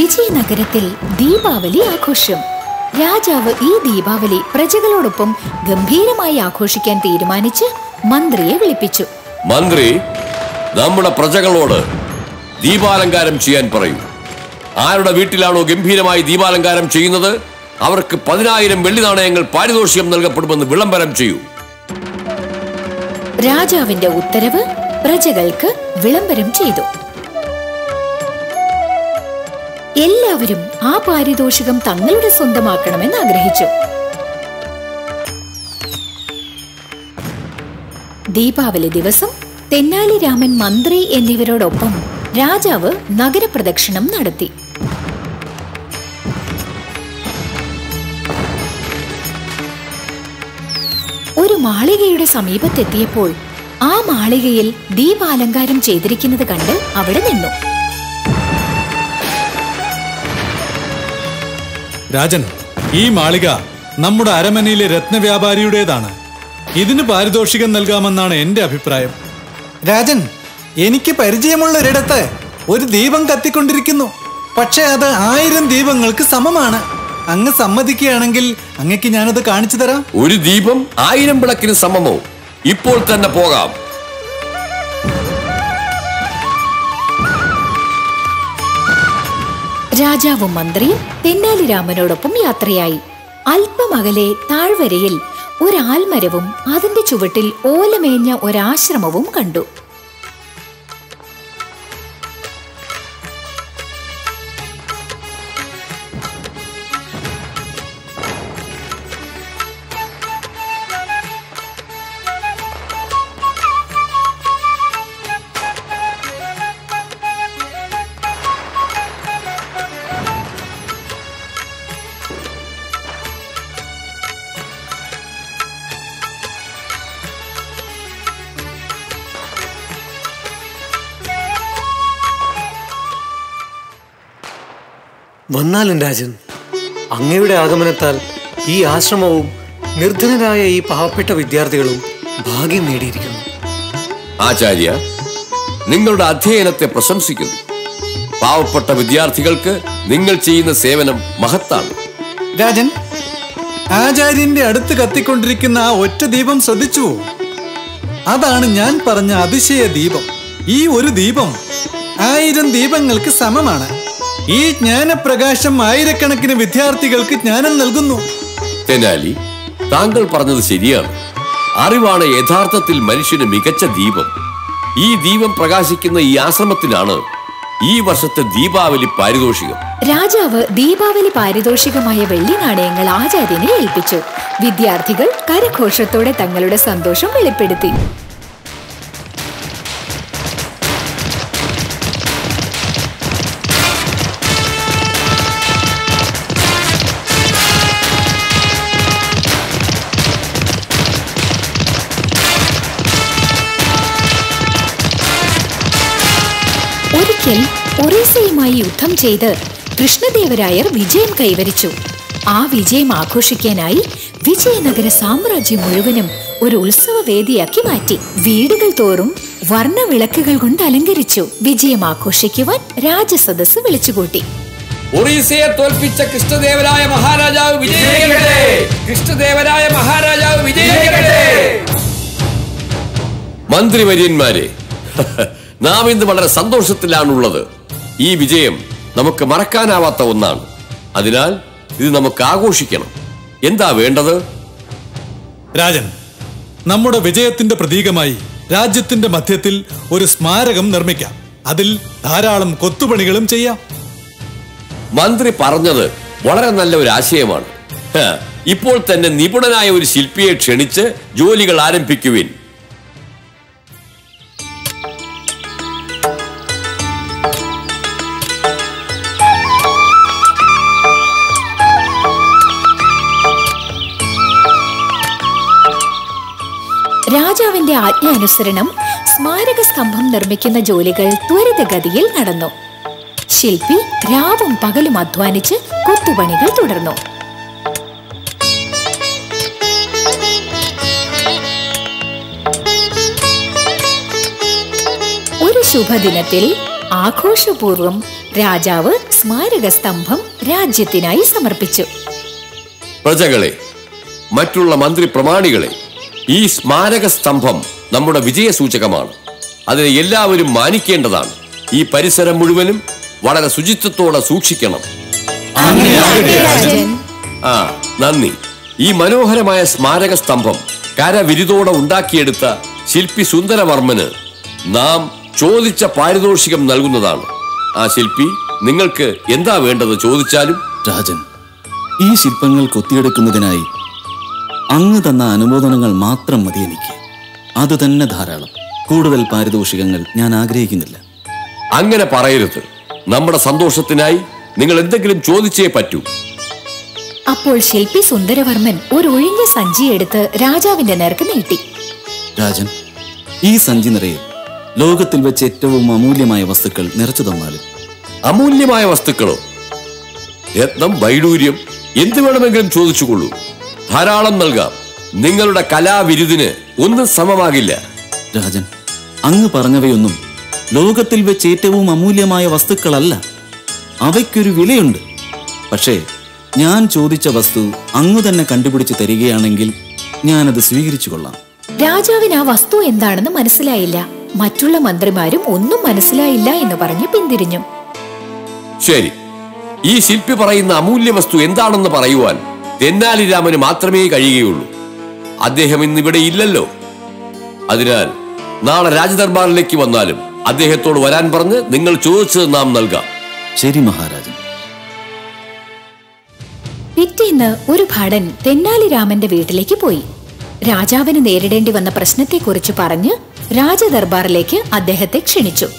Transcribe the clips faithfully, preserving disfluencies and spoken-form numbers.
വിജയനഗരത്തിൽ ദീപാവലി ആഘോഷം. രാജാവ് ഈ ദീപാവലി പ്രജകളോടൊപ്പം ഗംഭീരമായി ആഘോഷിക്കാൻ തീരുമാനിച്ച് മന്ത്രിയെ വിളിപ്പിച്ചു. മന്ത്രി, നമ്മുടെ പ്രജകളോട് ദീപാലങ്കാരം ചെയ്യാൻ പറയൂ. ആരുടെ വീട്ടിലാണോ ഗംഭീരമായി ദീപാലങ്കാരം ചെയ്യുന്നത് അവർക്ക് പതിനായിരം വെള്ളി നാണയങ്ങൾ പാരിതോഷികം നൽകപ്പെടുമെന്ന് വിളംബരം ചെയ്യൂ. രാജാവിന്റെ ഉത്തരവ് പ്രജകൾക്ക് വിളംബരം ചെയ്തു. എല്ലാവരും ആ പാരിതോഷികം തങ്ങളുടെ സ്വന്തമാക്കണമെന്ന് ആഗ്രഹിച്ചു. ദീപാവലി ദിവസം തെന്നാലി രാമൻ മന്ത്രി എന്നിവരോടൊപ്പം രാജാവ് നഗരപ്രദക്ഷിണം നടത്തി. ഒരു മാളികയുടെ സമീപത്തെത്തിയപ്പോൾ ആ മാളികയിൽ ദീപാലങ്കാരം ചെയ്തിരിക്കുന്നത് കണ്ട് അവിടെ നിന്നു. രാജൻ, ഈ മാളിക നമ്മുടെ അരമനയിലെ രത്നവ്യാപാരിയുടേതാണ്. ഇതിന് പാരിതോഷികം നൽകാമെന്നാണ് എന്റെ അഭിപ്രായം. രാജൻ, എനിക്ക് പരിചയമുള്ള ഒരിടത്ത് ഒരു ദീപം കത്തിക്കൊണ്ടിരിക്കുന്നു. പക്ഷെ അത് ആയിരം ദീപങ്ങൾക്ക് സമമാണ്. അങ്ങ് സമ്മതിക്കുകയാണെങ്കിൽ അങ്ങക്ക് ഞാനത് കാണിച്ചു തരാം. ഒരു ദീപം ആയിരം വിളക്കിന് സമമോ? ഇപ്പോൾ തന്നെ പോകാം. രാജാവും മന്ത്രിയും തെന്നാലി രാമനോടൊപ്പം യാത്രയായി. അല്പമകലെ താഴ്വരയിൽ ഒരാൽമരവും അതിന്റെ ചുവട്ടിൽ ഓലമേഞ്ഞ ഒരാശ്രമവും കണ്ടു. വന്നാലും രാജൻ, അങ്ങയുടെ ആഗമനത്താൽ ഈ ആശ്രമവും നിർധനരായ ഈ പാവപ്പെട്ട വിദ്യാർത്ഥികളും ഭാഗ്യം നേടിയിരിക്കുന്നു. ആചാര്യ, നിങ്ങളുടെ അധ്യയനത്തെ പ്രശംസിക്കുന്നു. പാവപ്പെട്ട വിദ്യാർത്ഥികൾക്ക് നിങ്ങൾ ചെയ്യുന്ന സേവനം മഹത്താണ്. രാജൻ, ആചാര്യന്റെ അടുത്ത് കത്തിക്കൊണ്ടിരിക്കുന്ന ആ ഒറ്റ ദീപം ശ്രദ്ധിച്ചു. അതാണ് ഞാൻ പറഞ്ഞ അതിശയ ദീപം. ഈ ഒരു ദീപം ആയിരം ദീപങ്ങൾക്ക് സമമാണ്. ഈ ജ്ഞാനപ്രകാശം ആയിരക്കണക്കിന് വിദ്യാർത്ഥികൾക്ക് ജ്ഞാനം നൽകുന്നു. തെനാലി, താങ്കൾ പറഞ്ഞത് ശരിയാണ്. അറിവാണ് യഥാർത്ഥത്തിൽ മനുഷ്യന് മികച്ച ദീപം. ഈ ദീപം പ്രകാശിക്കുന്ന ഈ ആശ്രമത്തിനാണ് ഈ വർഷത്തെ ദീപാവലി പാരിതോഷികം. രാജാവ് ദീപാവലി പാരിതോഷികമായ വെള്ളി നാണയങ്ങൾ ആചാര്യനെ ഏൽപ്പിച്ചു. വിദ്യാർത്ഥികൾ കരഘോഷത്തോടെ തങ്ങളുടെ സന്തോഷം വെളിപ്പെടുത്തി. ഒരിക്കൽ ഒറീസയുമായി യുദ്ധം ചെയ്ത് കൃഷ്ണദേവരായർ വിജയം കൈവരിച്ചു. ആ വിജയം ആഘോഷിക്കാനായി വിജയനഗര സാമ്രാജ്യം മുഴുവനും ഒരു ഉത്സവ വേദിയാക്കി മാറ്റി. വീടുകൾ തോറും വർണ്ണ വിളക്കുകൾ കൊണ്ട് അലങ്കരിച്ചു. വിജയം ആഘോഷിക്കുവാൻ രാജസദസ് വിളിച്ചുകൂട്ടി. ഒറീസയെ തോൽപ്പിച്ച കൃഷ്ണദേവരായ മഹാരാജാവ് വിജയിക്കട്ടെ! കൃഷ്ണദേവരായ മഹാരാജാവ് വിജയിക്കട്ടെ! മന്ത്രിവര്യന്മാരെ, നാം ഇന്ന് വളരെ സന്തോഷത്തിലാണുള്ളത്. ഈ വിജയം നമുക്ക് മറക്കാനാവാത്ത ഒന്നാണ്. അതിനാൽ ഇത് നമുക്ക് ആഘോഷിക്കണം. എന്താ വേണ്ടത്? രാജൻ, നമ്മുടെ വിജയത്തിന്റെ പ്രതീകമായി രാജ്യത്തിന്റെ മധ്യത്തിൽ ഒരു സ്മാരകം നിർമ്മിക്കാം. അതിൽ ധാരാളം കൊത്തുപണികളും ചെയ്യാം. മന്ത്രി പറഞ്ഞത് വളരെ നല്ല ഒരു ആശയമാണ്. ഇപ്പോൾ തന്നെ നിപുണനായ ഒരു ശില്പിയെ ക്ഷണിച്ച് ജോലികൾ ആരംഭിക്കുവിൻ. രാജാവിന്റെ ആജ്ഞാനുസരണം സ്മാരക സ്തംഭം നിർമ്മിക്കുന്ന ജോലികൾ ത്വരിതഗതിയിൽ നടന്നു. ശില്പി രാവും പകലും അധ്വാനിച്ച് കൊത്തുപണികൾ തുടർന്നു. ഒരു ശുഭദിനത്തിൽ ആഘോഷപൂർവം രാജാവ് സ്മാരക സ്തംഭം രാജ്യത്തിനായി സമർപ്പിച്ചു. പ്രജകളെ, മറ്റുള്ള മന്ത്രി പ്രമാണികളെ, ഈ സ്മാരക സ്തംഭം നമ്മുടെ വിജയസൂചകമാണ്. അതിനെ എല്ലാവരും മാനിക്കേണ്ടതാണ്. ഈ പരിസരം മുഴുവനും വളരെ ശുചിത്വത്തോടെ സൂക്ഷിക്കണം. ആ നന്ദി. ഈ മനോഹരമായ സ്മാരക സ്തംഭം കരവിരുതോടെ ഉണ്ടാക്കിയെടുത്ത ശില്പി സുന്ദരവർമ്മന് നാം ചോദിച്ച പാരിതോഷികം നൽകുന്നതാണ്. ആ ശില്പി, നിങ്ങൾക്ക് എന്താ വേണ്ടത് ചോദിച്ചാലും. രാജൻ, ഈ ശില്പങ്ങൾ കൊത്തിയെടുക്കുന്നതിനായി അങ്ങ് തന്ന അനുമോദനങ്ങൾ മാത്രം മതി എനിക്ക്. അത് തന്നെ ധാരാളം. കൂടുതൽ പാരിതോഷികങ്ങൾ ഞാൻ ആഗ്രഹിക്കുന്നില്ല. അങ്ങനെ പറയരുത്. നമ്മുടെ സന്തോഷത്തിനായി നിങ്ങൾ എന്തെങ്കിലും ചോദിച്ചേ പറ്റൂ. അപ്പോൾ ശില്പി സുന്ദരവർമ്മൻ ഒരു ഒഴിഞ്ഞ സഞ്ചി എടുത്ത് രാജാവിന്റെ നേർക്ക് നീട്ടി. രാജൻ, ഈ സഞ്ചി നിറയെ ലോകത്തിൽ വെച്ച് ഏറ്റവും അമൂല്യമായ വസ്തുക്കൾ നിറച്ചു തന്നാലും. അമൂല്യമായ വസ്തുക്കളോ? രത്നം, വൈഡൂര്യം, എന്ത് വേണമെങ്കിലും ചോദിച്ചുകൊള്ളൂ. ധാരാളം നൽകാം. നിങ്ങളുടെ കലാവിരുദിന് ഒന്നും സമമാകില്ല. രാജൻ, അങ്ങ് പറഞ്ഞവയൊന്നും ലോകത്തിൽ വെച്ച് ഏറ്റവും അമൂല്യമായ വസ്തുക്കളല്ല. അവയ്ക്കൊരു വിലയുണ്ട്. പക്ഷേ ഞാൻ ചോദിച്ച വസ്തു അങ്ങ് തന്നെ കണ്ടുപിടിച്ച് തരികയാണെങ്കിൽ ഞാനത് സ്വീകരിച്ചു കൊള്ളാം. രാജാവിന് ആ വസ്തു എന്താണെന്ന് മനസ്സിലായില്ല. മറ്റുള്ള മന്ത്രിമാരും ഒന്നും മനസ്സിലായില്ല എന്ന് പറഞ്ഞ് പിന്തിരിഞ്ഞു. ശരി, ഈ ശില്പി പറയുന്ന അമൂല്യ വസ്തു എന്താണെന്ന് പറയുവാൻ തെന്നാലി രാമന് മാത്രമേ കഴിയുകയുള്ളൂ. അദ്ദേഹം ഇന്നിവിടെ ഇല്ലല്ലോ. അതിനാൽ നാളെ രാജദർബാറിലേക്ക് വന്നാലും അദ്ദേഹത്തോട് വരാൻ പറഞ്ഞ് നിങ്ങൾ ചോദിച്ചത് നാം നൽകാം. ശരി മഹാരാജൻ. പിറ്റേന്ന് ഒരു ഭടൻ തെന്നാലി രാമന്റെ വീട്ടിലേക്ക് പോയി. രാജാവിന് നേരിടേണ്ടി വന്ന പ്രശ്നത്തെക്കുറിച്ച് പറഞ്ഞ് രാജദർബാറിലേക്ക് അദ്ദേഹത്തെ ക്ഷണിച്ചു.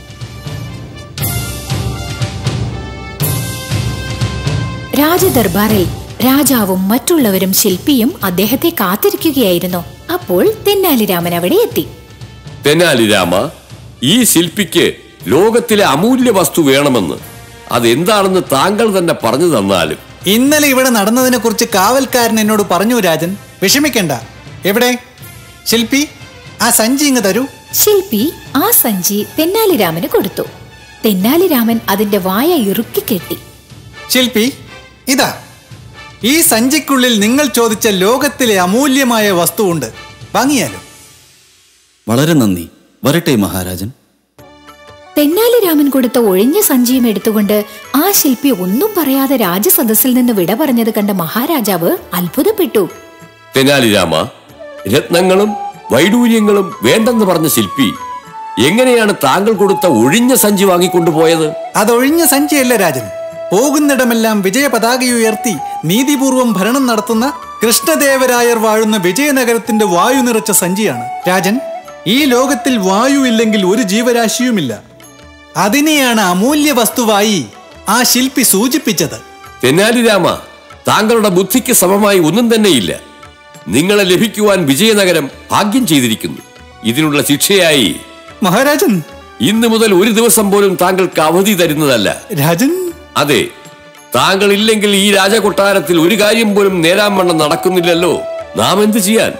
രാജദർബാറിൽ രാജാവും മറ്റുള്ളവരും ശില്പിയും അദ്ദേഹത്തെ കാത്തിരിക്കുകയായിരുന്നു. അപ്പോൾ തെന്നാലി രാമൻ അവിടെ എത്തി. തെന്നാലി രാമ, ഈ ശില്പിക്ക് ലോകത്തിലെ അമൂല്യ വസ്തു വേണമെന്ന് അതെന്താണെന്ന് താങ്കൾ തന്നെ പറഞ്ഞു തന്നാലും. ഇന്നലെ ഇവിടെ നടന്നതിനെ കുറിച്ച് കാവൽക്കാരൻ എന്നോട് പറഞ്ഞു. രാജൻ, വിഷമിക്കണ്ട. എവിടെ ശില്പി? ആ സഞ്ചി ഇങ്ങ് തരൂ. ശില്പി ആ സഞ്ചി തെന്നാലി രാമന് കൊടുത്തു. തെന്നാലി രാമൻ അതിന്റെ വായ ഇറുക്കി കെട്ടി. ശില്പി, ഇതാ, ഈ സഞ്ചിക്കുള്ളിൽ നിങ്ങൾ ചോദിച്ച ലോകത്തിലെ അമൂല്യമായ വസ്തുവുണ്ട്. വാങ്ങിയാലോ? വളരെ നന്ദി. വരട്ടെ മഹാരാജൻ. തെന്നാലി രാമൻ കൊടുത്ത ഒഴിഞ്ഞ സഞ്ചിയും എടുത്തുകൊണ്ട് ആ ശില്പി ഒന്നും പറയാതെ രാജസദസ്സിൽ നിന്ന് വിട പറഞ്ഞത് കണ്ട മഹാരാജാവ് അത്ഭുതപ്പെട്ടു. തെന്നാലി രാമ, രത്നങ്ങളും വൈഡൂര്യങ്ങളും വേണ്ടെന്ന് പറഞ്ഞ ശില്പി എങ്ങനെയാണ് താങ്കൾ കൊടുത്ത ഒഴിഞ്ഞ സഞ്ചി വാങ്ങിക്കൊണ്ടുപോയത്? അതൊഴിഞ്ഞ സഞ്ചിയല്ല രാജൻ. പോകുന്നിടമെല്ലാം വിജയ പതാകയുയർത്തി നീതിപൂർവം ഭരണം നടത്തുന്ന കൃഷ്ണദേവരായർ വാഴുന്ന വിജയനഗരത്തിന്റെ വായു നിറച്ച സഞ്ചിയാണ് രാജൻ. ഈ ലോകത്തിൽ വായു ഇല്ലെങ്കിൽ ഒരു ജീവരാശിയുമില്ല. അതിനെയാണ് അമൂല്യ വസ്തുവായി ആ ശില്പി സൂചിപ്പിച്ചത്. തെന്നാലി രാമ, താങ്കളുടെ ബുദ്ധിക്ക് സമമായി ഒന്നും തന്നെയില്ല. നിങ്ങളെ ലഭിക്കുവാൻ വിജയനഗരം ഭാഗ്യം ചെയ്തിരിക്കുന്നു. ഇതിനുള്ള ശിക്ഷയായി മഹാരാജൻ, ഇന്ന് മുതൽ ഒരു ദിവസം പോലും താങ്കൾക്ക് അവധി തരുന്നതല്ല. രാജൻ, അതെ, താങ്കൾ ഇല്ലെങ്കിൽ ഈ രാജകൊട്ടാരത്തിൽ ഒരു കാര്യം പോലും നേരാൻ വണ്ണം നടക്കുന്നില്ലല്ലോ. നാം എന്ത് ചെയ്യാൻ?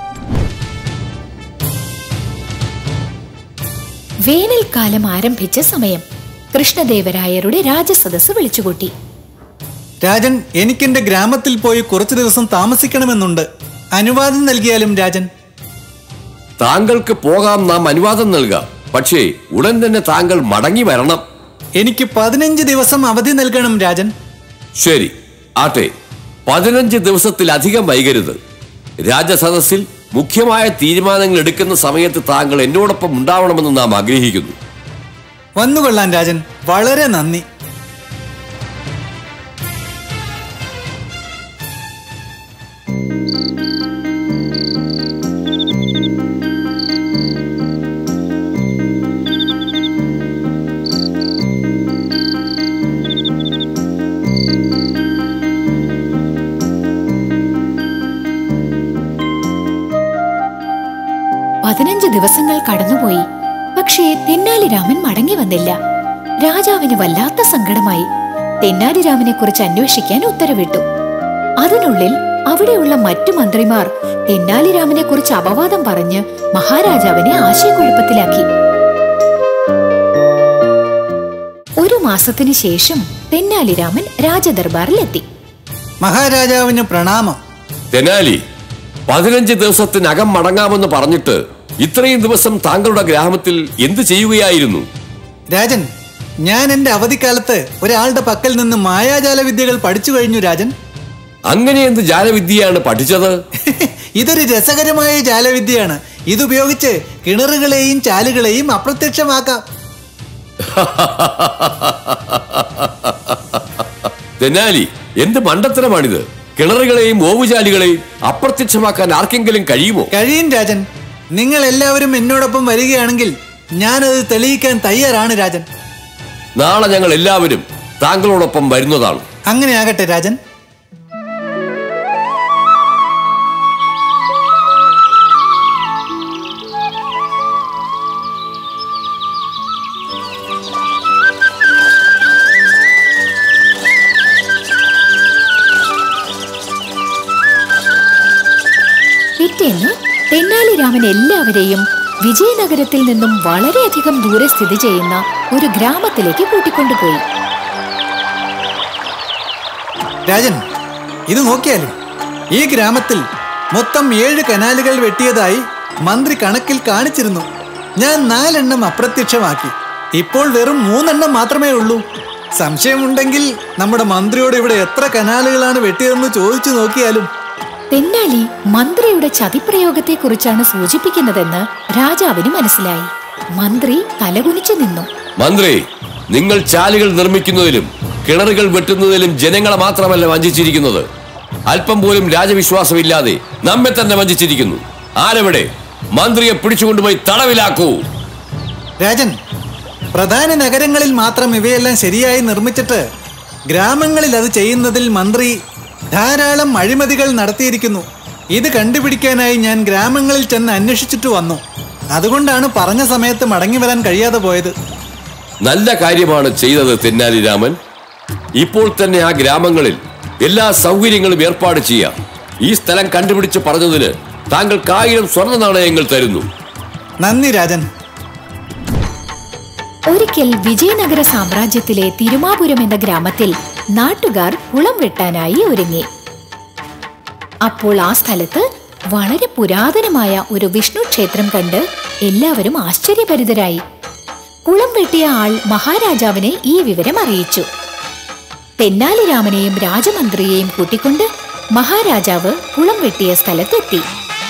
വേനൽക്കാലം ആരംഭിച്ച സമയം. കൃഷ്ണദേവരായരുടെ രാജസദസ് വിളിച്ചുകൂട്ടി. രാജൻ, എനിക്കെന്റെ ഗ്രാമത്തിൽ പോയി കുറച്ചു ദിവസം താമസിക്കണമെന്നുണ്ട്. അനുവാദം നൽകിയാലും രാജൻ? താങ്കൾക്ക് പോകാം, നാം അനുവാദം നൽകാം. പക്ഷേ ഉടൻ തന്നെ താങ്കൾ മടങ്ങി വരണം. എനിക്ക് പതിനഞ്ച് ദിവസം അവധി നൽകണം രാജൻ. ശരി, ആട്ടെ. പതിനഞ്ച് ദിവസത്തിലധികം വൈകരുത്. രാജസദസ്സിൽ മുഖ്യമായ തീരുമാനങ്ങൾ എടുക്കുന്ന സമയത്ത് താങ്കൾ എന്നോടൊപ്പം ഉണ്ടാവണമെന്ന് നാം ആഗ്രഹിക്കുന്നു. വന്നുകൊള്ളാൻ രാജൻ. വളരെ നന്ദി. പതിനഞ്ച് ദിവസങ്ങൾ കടന്നുപോയി. പക്ഷേ തെന്നാലി രാമൻ മടങ്ങി വന്നില്ല. രാജാവിന് വല്ലാത്ത സങ്കടമായി. തെന്നാലി രാമനെ കുറിച്ച് അന്വേഷിക്കാൻ ഉത്തരവിട്ടു. അതിനുള്ളിൽ അവിടെയുള്ള മറ്റു മന്ത്രിമാർ തെന്നാലി രാമനെ കുറിച്ച് അപവാദം പറഞ്ഞ് മഹാരാജാവിനെ ആശയക്കുഴപ്പത്തിലാക്കി. ഒരു മാസത്തിനു ശേഷം തെന്നാലി രാമൻ രാജദർബാറിലെത്തി. മഹാരാജാവിന് പ്രണാമം. തെനാലി, പതിനഞ്ച് ദിവസത്തിനകം മടങ്ങാമെന്ന് പറഞ്ഞിട്ട് ഇത്രയും ദിവസം താങ്കളുടെ ഗ്രാമത്തിൽ എന്ത് ചെയ്യുകയായിരുന്നു? രാജൻ, ഞാൻ എന്റെ അവധിക്കാലത്ത് ഒരാളുടെ പക്കൽ നിന്ന് മായാജാല വിദ്യകൾ പഠിച്ചു കഴിഞ്ഞു രാജൻ. അങ്ങനെ എന്ത് ജാലവിദ്യയാണ് പഠിച്ചത്? ഇതൊരു രസകരമായ ജാലവിദ്യയാണ്. ഇതുപയോഗിച്ച് കിണറുകളെയും ചാലുകളെയും അപ്രത്യക്ഷമാക്കാം. തെനാലി, എന്ത് മണ്ടത്തരമാണിത്? കിണറുകളെയും ഓവുചാലുകളെയും അപ്രത്യക്ഷമാക്കാൻ ആർക്കെങ്കിലും കഴിയുമോ? കഴിയും രാജൻ. നിങ്ങൾ എല്ലാവരും എന്നോടൊപ്പം വരികയാണെങ്കിൽ ഞാനത് തെളിയിക്കാൻ തയ്യാറാണ് രാജൻ. നാളെ ഞങ്ങൾ എല്ലാവരും താങ്കളോടൊപ്പം വരുന്നതാണ്. അങ്ങനെ ആകട്ടെ രാജൻ. പിറ്റേന്ന് തെന്നാലി രാമൻ എല്ലാവരെയും വിജയനഗരത്തിൽ നിന്നും വളരെയധികം ദൂരെ സ്ഥിതി ചെയ്യുന്ന ഒരു ഗ്രാമത്തിലേക്ക് കൂട്ടിക്കൊണ്ടുപോയി. രാജൻ, ഇത് നോക്കിയാലും ഈ ഗ്രാമത്തിൽ മൊത്തം ഏഴ് കനാലുകൾ വെട്ടിയതായി മന്ത്രി കണക്കിൽ കാണിച്ചിരുന്നു. ഞാൻ നാലെണ്ണം അപ്രത്യക്ഷമാക്കി. ഇപ്പോൾ വെറും മൂന്നെണ്ണം മാത്രമേ ഉള്ളൂ. സംശയമുണ്ടെങ്കിൽ നമ്മുടെ മന്ത്രിയോട് ഇവിടെ എത്ര കനാലുകളാണ് വെട്ടിയതെന്ന് ചോദിച്ചു നോക്കിയാലും. തെന്നാലി മന്ത്രിയുടെ ചതിപ്രയോഗത്തെ കുറിച്ചാണ് സൂചിപ്പിക്കുന്നതെന്ന് രാജാവിന് മനസ്സിലായി. മന്ത്രി തലകുനിച്ചു നിന്നു. മന്ത്രി, നിങ്ങൾ ചാലുകൾ നിർമ്മിക്കുന്നതിലും കിണറുകൾ വെട്ടുന്നതിലും ജനങ്ങളെ മാത്രമല്ല വഞ്ചിച്ചിരിക്കുന്നത്, അല്പം പോലും രാജവിശ്വാസമില്ലാതെ നമ്മെ തന്നെ വഞ്ചിച്ചിരിക്കുന്നു. ആരെവിടെ? മന്ത്രിയെ പിടിച്ചുകൊണ്ടുപോയി തടവിലാക്കൂ. രാജൻ, പ്രധാന നഗരങ്ങളിൽ മാത്രം ഇവയെല്ലാം ശരിയായി നിർമ്മിച്ചിട്ട് ഗ്രാമങ്ങളിൽ അത് ചെയ്യുന്നതിൽ മന്ത്രി ധാരാളം അഴിമതികൾ നടത്തിയിരിക്കുന്നു. ഇത് കണ്ടുപിടിക്കാനായി ഞാൻ ഗ്രാമങ്ങളിൽ ചെന്ന് അന്വേഷിച്ചിട്ട് വന്നു. അതുകൊണ്ടാണ് പറഞ്ഞ സമയത്ത് മടങ്ങി വരാൻ കഴിയാതെ പോയത്. നല്ല കാര്യമാണ് ചെയ്തത് തെന്നാലി രാമൻ. ഇപ്പോൾ തന്നെ ആ ഗ്രാമങ്ങളിൽ എല്ലാ സൗകര്യങ്ങളും ഏർപ്പാട് ചെയ്യാം. ഈ സ്ഥലം കണ്ടുപിടിച്ച് പറഞ്ഞതിന് താങ്കൾക്ക് ആയിരം സ്വർണ്ണ നാണയങ്ങൾ തരുന്നു. നന്ദി രാജൻ. ഒരിക്കൽ വിജയനഗര സാമ്രാജ്യത്തിലെ തിരുമാപുരം എന്ന ഗ്രാമത്തിൽ നാട്ടുകാർ കുളം വെട്ടാനായി ഒരുങ്ങി. അപ്പോൾ ആ സ്ഥലത്ത് വളരെ പുരാതനമായ ഒരു വിഷ്ണു ക്ഷേത്രം കണ്ട് എല്ലാവരും ആശ്ചര്യഭരിതരായി. കുളം വെട്ടിയ ആൾ മഹാരാജാവിനെ ഈ വിവരം അറിയിച്ചു. തെന്നാലി രാമനെയും രാജമന്ത്രിയെയും കൂട്ടിക്കൊണ്ട് മഹാരാജാവ് കുളം വെട്ടിയ സ്ഥലത്തെത്തി.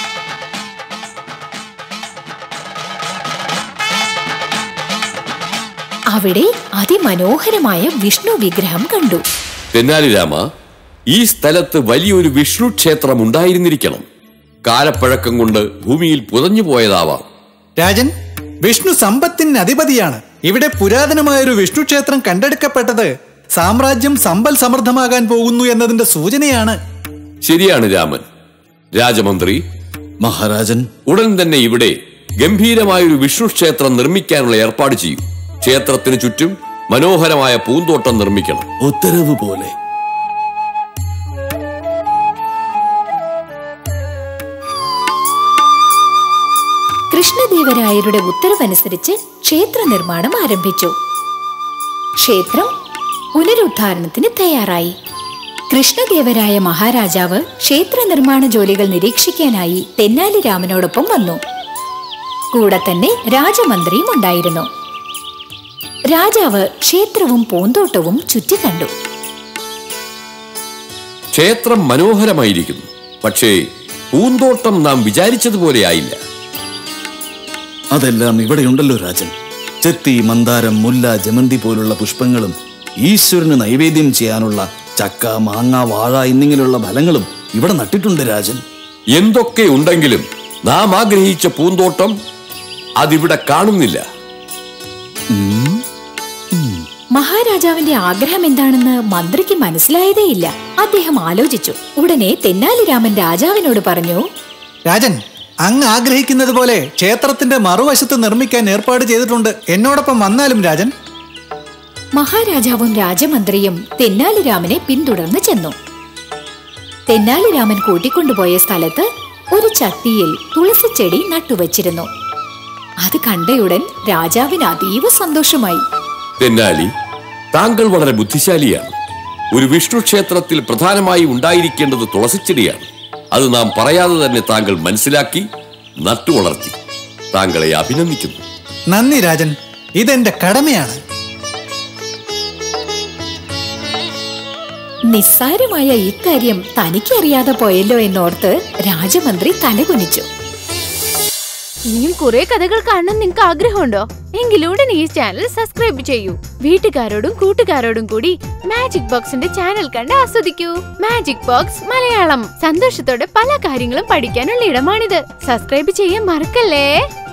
അവിടെ അതിമനോഹരമായ വിഷ്ണു വിഗ്രഹം കണ്ടു. തെന്നാലി രാമ, ഈ സ്ഥലത്ത് വലിയൊരു വിഷ്ണു ക്ഷേത്രം ഉണ്ടായിരുന്നിരിക്കണം. കാലപ്പഴക്കം കൊണ്ട് ഭൂമിയിൽ പുതഞ്ഞു പോയതാവാം. രാജൻ, വിഷ്ണു സമ്പത്തിന് അധിപതിയാണ്. ഇവിടെ പുരാതനമായൊരു വിഷ്ണു ക്ഷേത്രം കണ്ടെടുക്കപ്പെട്ടത് സാമ്രാജ്യം സമ്പൽ സമൃദ്ധമാകാൻ പോകുന്നു എന്നതിന്റെ സൂചനയാണ്. ശരിയാണ് രാമൻ. രാജമന്ത്രി, മഹാരാജൻ, ഉടൻ തന്നെ ഇവിടെ ഗംഭീരമായൊരു വിഷ്ണു ക്ഷേത്രം നിർമ്മിക്കാനുള്ള ഏർപ്പാട് ചെയ്യും. ക്ഷേത്രത്തിന് ചുറ്റും മനോഹരമായ പൂന്തോട്ടം നിർമ്മിക്കണം. ഉത്തരവ് പോലെ. കൃഷ്ണദേവരായരുടെ ഉത്തരവനുസരിച്ച് ക്ഷേത്ര നിർമ്മാണം ആരംഭിച്ചു. ക്ഷേത്രം പുനരുദ്ധാരണത്തിന് തയ്യാറായി. കൃഷ്ണദേവരായ മഹാരാജാവ് ക്ഷേത്ര നിർമ്മാണ ജോലികൾ നിരീക്ഷിക്കാനായി തെന്നാലി രാമനോടൊപ്പം വന്നു. കൂടെ തന്നെ രാജമന്ത്രിയും ഉണ്ടായിരുന്നു. രാജാവ് ക്ഷേത്രവും പൂന്തോട്ടവും ചുറ്റിക്കണ്ടു. ക്ഷേത്രം മനോഹരമായിരിക്കുന്നു, പക്ഷേ പൂന്തോട്ടം നാം വിചാരിച്ചതുപോലെ ആയില്ല. അതെല്ലാം ഇവിടെയുണ്ടല്ലോ രാജൻ. ചെത്തി, മന്ദാരം, മുല്ല, ജമന്തി പോലുള്ള പുഷ്പങ്ങളും ഈശ്വരന് നൈവേദ്യം ചെയ്യാനുള്ള ചക്ക, മാങ്ങ, വാഴ എന്നിങ്ങനെയുള്ള ഫലങ്ങളും ഇവിടെ നട്ടിട്ടുണ്ട് രാജൻ. എന്തൊക്കെ ഉണ്ടെങ്കിലും നാം ആഗ്രഹിച്ച പൂന്തോട്ടം അതിവിടെ കാണുന്നില്ല. മഹാരാജാവിന്റെ ആഗ്രഹം എന്താണെന്ന് മന്ത്രിക്ക് മനസ്സിലായതേയില്ല. അദ്ദേഹം ആലോചിച്ചു. ഉടനെ തെന്നാലി രാമൻ രാജാവിനോട് പറഞ്ഞു, രാജൻ, അങ്ങ് ആഗ്രഹിക്കുന്നത് പോലെ ക്ഷേത്രത്തിന്റെ മറുവശത്ത് നിർമ്മിക്കാൻ ഏർപ്പാട് ചെയ്തിട്ടുണ്ട്. എന്നോടൊപ്പം വന്നാലും രാജൻ. മഹാരാജാവും രാജമന്ത്രിയും തെന്നാലി രാമനെ പിന്തുടർന്ന് ചെന്നു. തെന്നാലി രാമൻ കൂട്ടിക്കൊണ്ടുപോയ സ്ഥലത്ത് ഒരു ചട്ടിയിൽ തുളസിച്ചെടി നട്ടുവച്ചിരുന്നു. അത് കണ്ടയുടൻ രാജാവിന് അതീവ സന്തോഷമായി. തെന്നാലി, താങ്കൾ വളരെ ബുദ്ധിശാലിയാണ്. ഒരു വിഷ്ണു ക്ഷേത്രത്തിൽ പ്രധാനമായി ഉണ്ടായിരിക്കേണ്ടത് തുളസിച്ചെടിയാണ്. അത് നാം പറയാതെ തന്നെ താങ്കൾ മനസ്സിലാക്കി നട്ടുവളർത്തി. താങ്കളെ അഭിനന്ദിക്കുന്നു. നന്ദി രാജൻ, ഇതെന്റെ കടമയാണ്. നിസ്സാരമായ ഇക്കാര്യം തനിക്കറിയാതെ പോയല്ലോ എന്നോർത്ത് രാജമന്ത്രി തലകുനിച്ചു. ഇനിയും കുറെ കഥകൾ കാണാൻ നിങ്ങൾക്ക് ആഗ്രഹമുണ്ടോ? എങ്കിലൂടെ ഈ ചാനൽ സബ്സ്ക്രൈബ് ചെയ്യൂ. വീട്ടുകാരോടും കൂട്ടുകാരോടും കൂടി മാജിക് ബോക്സിന്റെ ചാനൽ കണ്ട് ആസ്വദിക്കൂ. Magic box Malayalam. സന്തോഷത്തോടെ പല കാര്യങ്ങളും പഠിക്കാനുള്ള ഇടമാണിത്. സബ്സ്ക്രൈബ് ചെയ്യാൻ മറക്കല്ലേ.